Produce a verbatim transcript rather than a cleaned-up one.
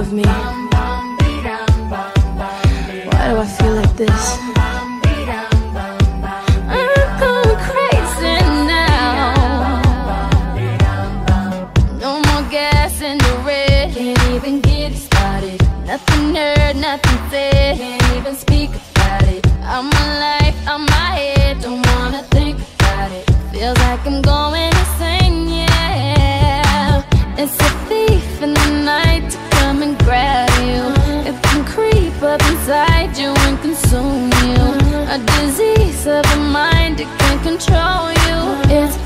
of me? Why do I feel like this? I'm going crazy now. No more gas in the red. Can't even get it started. Nothing heard, nothing said. Can't even speak about it. I'm alive, I'm my head. Don't wanna think about it. Feels like I'm going insane, yeah. It's a thief in the night to come and grab you. It can creep up inside you and consume you. A disease of the mind, it can control you. It's